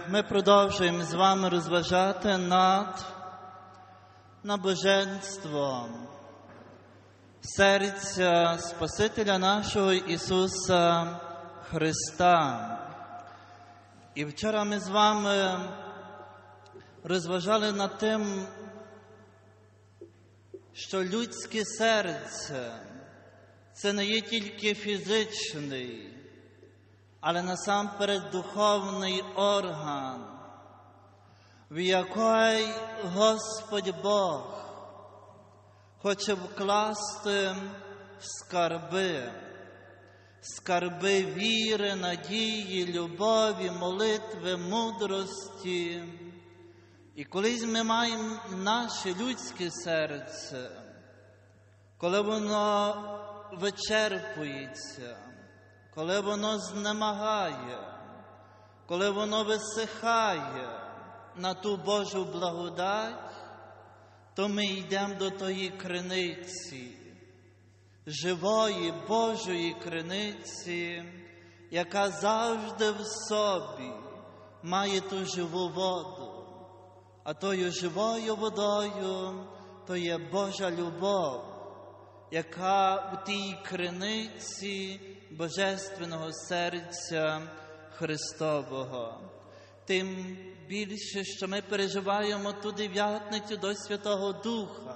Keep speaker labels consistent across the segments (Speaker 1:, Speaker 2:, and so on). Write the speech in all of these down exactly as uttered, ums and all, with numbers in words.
Speaker 1: Ми продовжуємо з вами розважати над набоженством серця Спасителя нашого Ісуса Христа. І вчора ми з вами розважали над тим, що людське серце – це не є тільки фізичний, але насамперед духовний орган, в який Господь Бог хоче вкласти скарби, скарби віри, надії, любові, молитви, мудрості. І колись ми маємо наше людське серце, коли воно вичерпується, коли воно знемагає, коли воно висихає на ту Божу благодать, то ми йдемо до тої криниці, живої Божої криниці, яка завжди в собі має ту живу воду. А тою живою водою то є Божа любов, яка в тій криниці Божественного серця Христового. Тим більше, що ми переживаємо ту дев'ятницю до Святого Духа.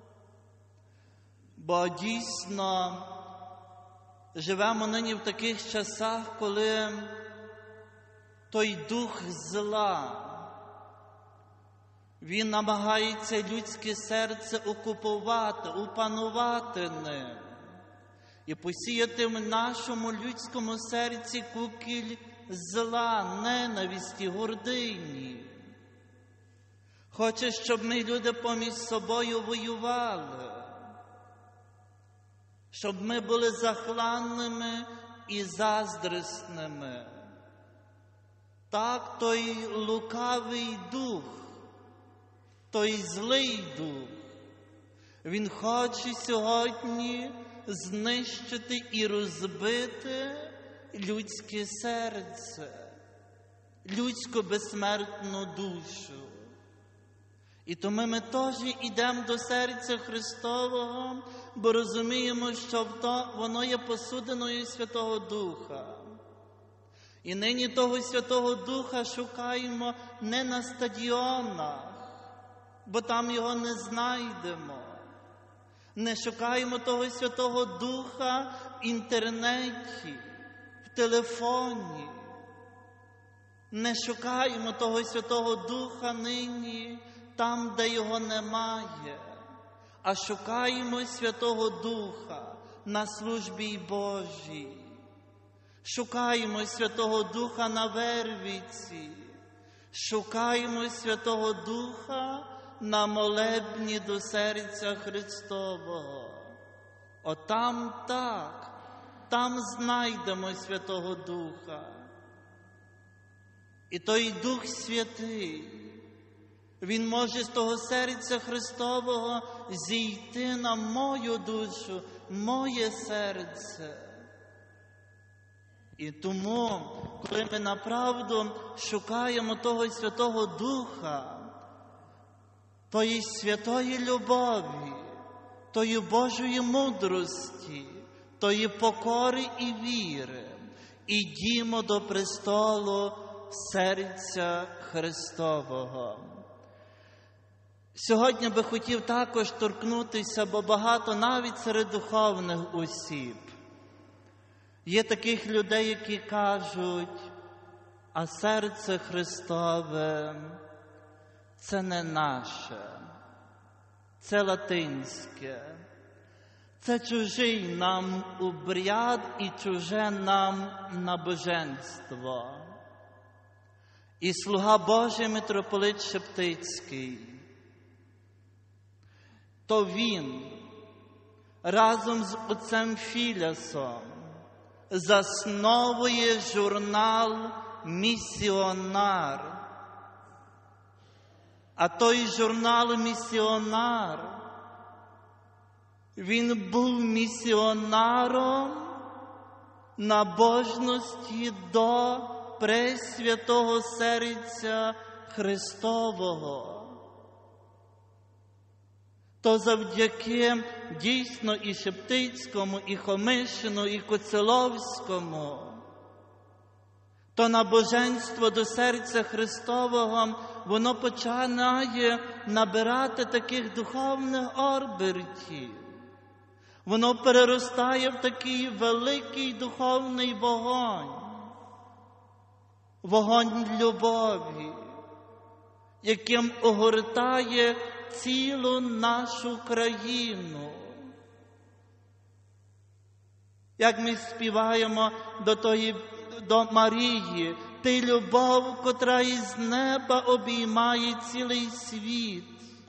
Speaker 1: Бо дійсно живемо нині в таких часах, коли той дух зла, він намагається людське серце окупувати, опанувати ним і посіяти в нашому людському серці кукіль зла, ненависті, гордині. Хоче, щоб ми, люди, поміж собою воювали, щоб ми були захланними і заздрісними. Так той лукавий дух, той злий дух, він хоче сьогодні знищити і розбити людське серце, людську безсмертну душу. І тому ми теж йдемо до серця Христового, бо розуміємо, що воно є посудиною Святого Духа. І нині того Святого Духа шукаємо не на стадіонах, бо там його не знайдемо. Не шукаємо того Святого Духа в інтернеті, в телефоні. Не шукаємо того Святого Духа нині там, де його немає, а шукаємо Святого Духа на службі Божій. Шукаємо Святого Духа на Вервиці. Шукаємо Святого Духа на молебні до серця Христового. Отам так, там знайдемо Святого Духа. І той Дух Святий, він може з того серця Христового зійти на мою душу, моє серце. І тому, коли ми направду шукаємо того Святого Духа, тої святої любові, тої Божої мудрості, тої покори і віри, ідімо до престолу серця Христового. Сьогодні би хотів також торкнутися, бо багато навіть серед духовних осіб є таких людей, які кажуть, а серце Христове – це не наше, це латинське, це чужий нам обряд і чуже нам набоженство. І слуга Божий митрополит Шептицький, то він разом з отцем Філясом засновує журнал «Місіонар». А той журнал «Місіонар», він був місіонаром набожності до Пресвятого серця Христового. То завдяки дійсно і Шептицькому, і Хомишину, і Коцеловському, то набоженство до серця Христового, воно починає набирати таких духовних обертів. Воно переростає в такий великий духовний вогонь. Вогонь любові, яким огортає цілу нашу країну. Як ми співаємо до тої, до Марії, ти любов, котра із неба обіймає цілий світ.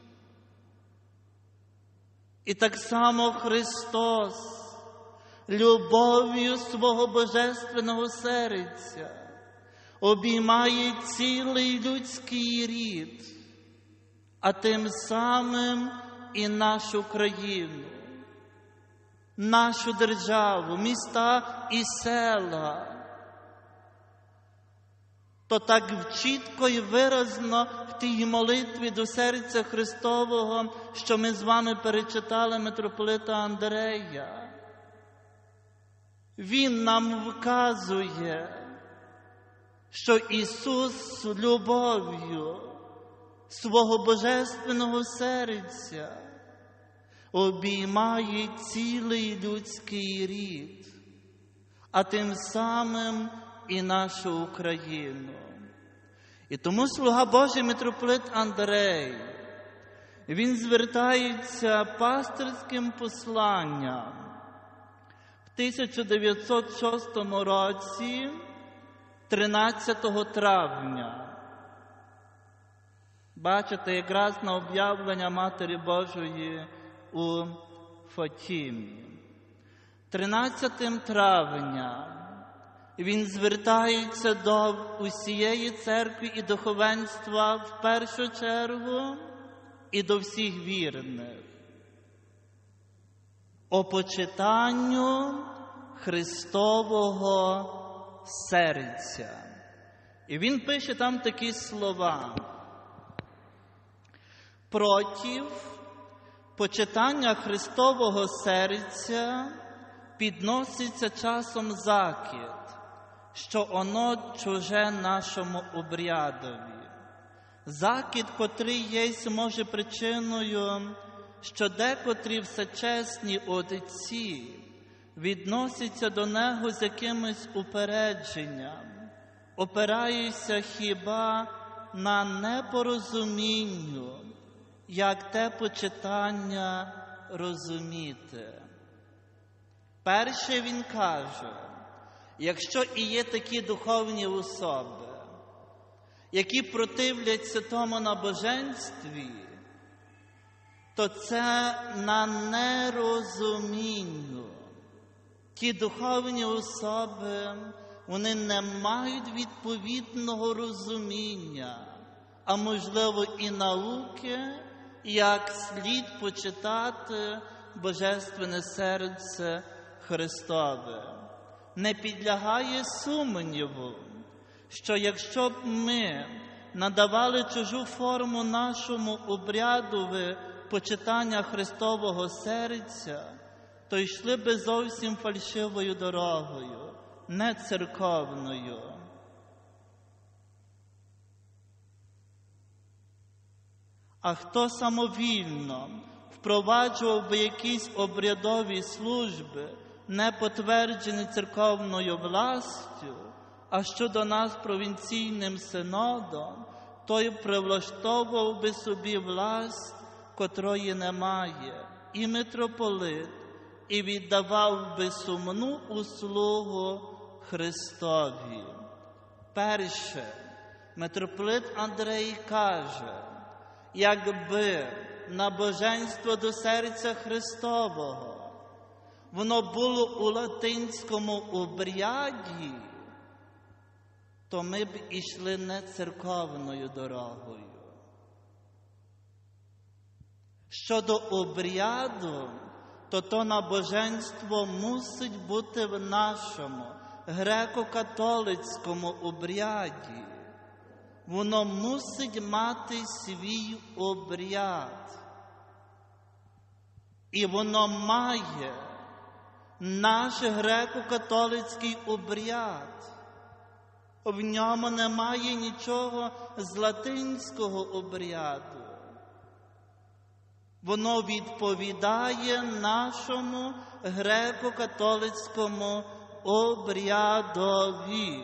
Speaker 1: І так само Христос любов'ю свого божественного серця обіймає цілий людський рід, а тим самим і нашу країну, нашу державу, міста і села. То так чітко і виразно в тій молитві до серця Христового, що ми з вами перечитали митрополита Андрея. Він нам вказує, що Ісус любов'ю свого божественного серця обіймає цілий людський рід, а тим самим і нашу Україну. І тому слуга Божий митрополит Андрей, він звертається пастирським посланням в тисяча дев'ятсот шостому році, тринадцятого травня. Бачите, якраз на об'явлення Матері Божої у Фатімі. тринадцятого травня він звертається до усієї церкви і духовенства в першу чергу і до всіх вірних. О почитанню Христового серця. І він пише там такі слова. Против почитання Христового серця підноситься часом закид, що оно чуже нашому обрядові. Закид, котрий єсть, може причиною, що декотрі всечесні отці відносяться до нього з якимось упередженням, опираються хіба на непорозумінню, як те почитання розуміти. Перше він каже, якщо і є такі духовні особи, які противляться тому набоженстві, то це на нерозумінню. Ті духовні особи, вони не мають відповідного розуміння, а можливо і науки, як слід почитати Божественне серце Христове. Не підлягає сумніву, що якщо б ми надавали чужу форму нашому обрядові почитання Христового серця, то йшли би зовсім фальшивою дорогою, не церковною. А хто самовільно впроваджував би якісь обрядові служби, не потверджені церковною властю, а щодо нас провінційним синодом, той привлаштовував би собі власть, котрої немає, і митрополит, і віддавав би сумну услугу Христові. Перше, митрополит Андрей каже, якби набоженство до серця Христового воно було у латинському обряді, то ми б ішли не церковною дорогою. Щодо обряду, то то набоженство мусить бути в нашому греко-католицькому обряді. Воно мусить мати свій обряд. І воно має наш греко-католицький обряд. В ньому немає нічого з латинського обряду. Воно відповідає нашому греко-католицькому обрядові.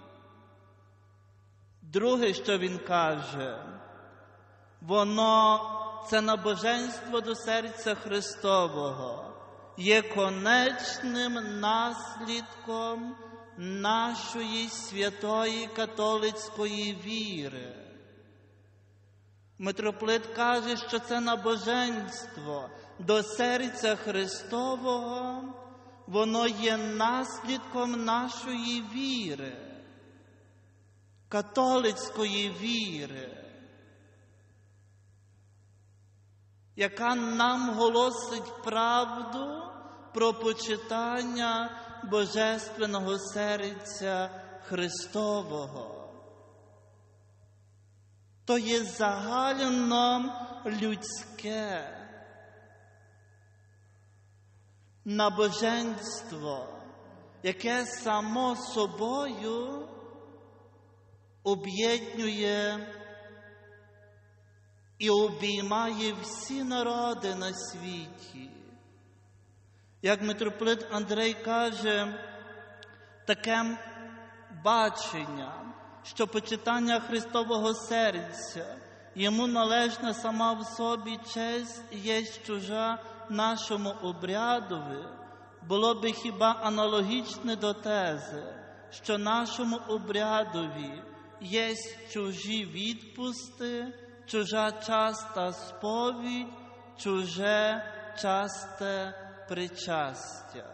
Speaker 1: Друге, що він каже, воно, це набоженство до серця Христового, є конечним наслідком нашої святої католицької віри. Митрополит каже, що це набоженство до серця Христового, воно є наслідком нашої віри, католицької віри, яка нам голосить правду про почитання Божественного серця Христового. То є загально людське набоженство, яке само собою об'єднує і обіймає всі народи на світі. Як митрополит Андрей каже, таке бачення, що почитання Христового серця, йому належна сама в собі честь є чужа нашому обрядові, було би хіба аналогічне до тези, що нашому обрядові є чужі відпусти, чужа часта сповідь, чуже часте причастя.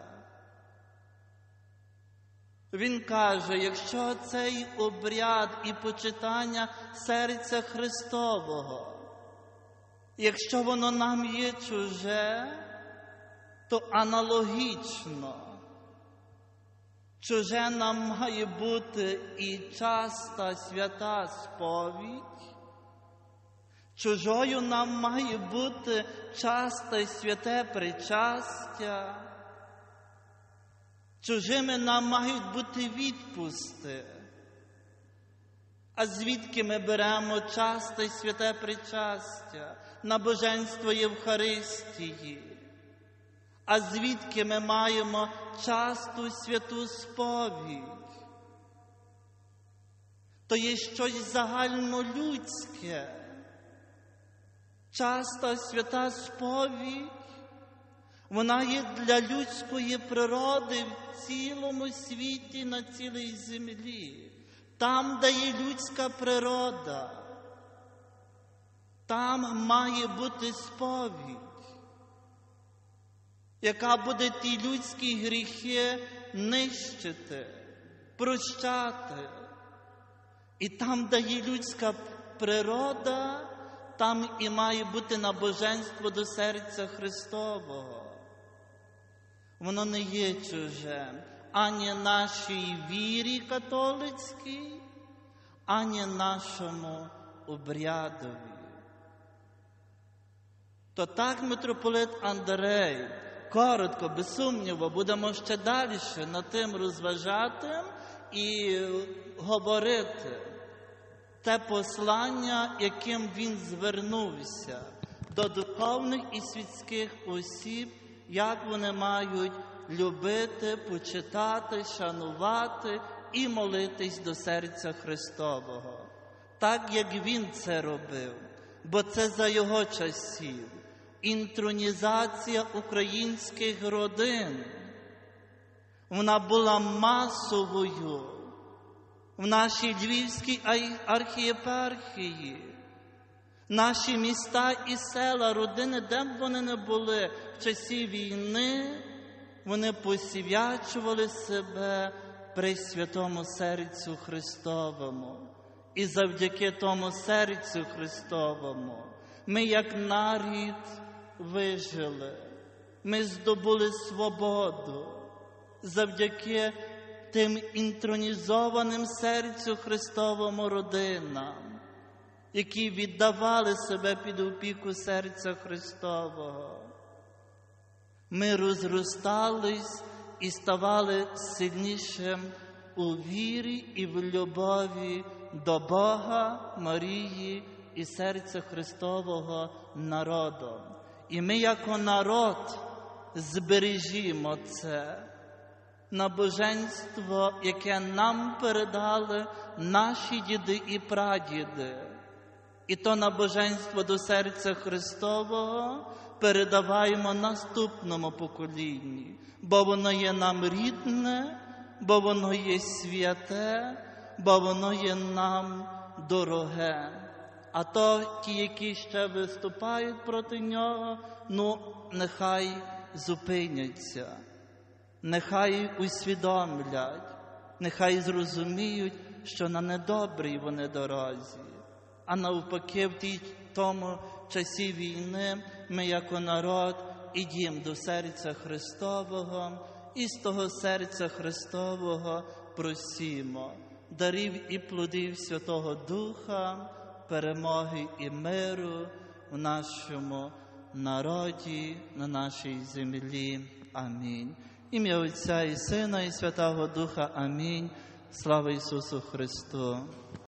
Speaker 1: Він каже, якщо цей обряд і почитання серця Христового, якщо воно нам є чуже, то аналогічно чуже нам має бути і часта свята сповідь, чужою нам має бути часте святе причастя, чужими нам мають бути відпусти. А звідки ми беремо часте святе причастя, набоженство Євхаристії? А звідки ми маємо часту святу сповідь? То є щось загальнолюдське. Часта свята сповідь, вона є для людської природи в цілому світі, на цілій землі. Там, де є людська природа, там має бути сповідь, яка буде ті людські гріхи нищити, прощати. І там, де є людська природа, там і має бути набоженство до серця Христового. Воно не є чуже ані нашій вірі католицькій, ані нашому обрядові. То так митрополит Андрей, коротко, без сумніву, будемо ще далі над тим розважати і говорити те послання, яким він звернувся до духовних і світських осіб, як вони мають любити, почитати, шанувати і молитись до серця Христового. Так, як він це робив, бо це за його часів. Інтронізація українських родин, вона була масовою в нашій Львівській архієпархії. Наші міста і села, родини, де б вони не були в часі війни, вони посвячували себе при святому серцю Христовому. І завдяки тому серцю Христовому ми, як народ, вижили. Ми здобули свободу завдяки тим інтронізованим серцю Христовому родинам, які віддавали себе під опіку серця Христового. Ми розростались і ставали сильнішим у вірі і в любові до Бога, Марії і серця Христового народом. І ми, як народ, збережімо це набоженство, яке нам передали наші діди і прадіди. І то набоженство до серця Христового передаваємо наступному поколінню, бо воно є нам рідне, бо воно є святе, бо воно є нам дороге. А то ті, які ще виступають проти нього, ну, нехай зупиняться, нехай усвідомлять, нехай зрозуміють, що на недобрій вони дорозі. А навпаки, в тій, тому часі війни ми, як народ, ідім до серця Христового і з того серця Христового просімо дарів і плодів Святого Духа, перемоги і миру в нашому народі, на нашій землі. Амінь. Ім'я Отця і Сина і Святого Духа. Амінь. Слава Ісусу Христу!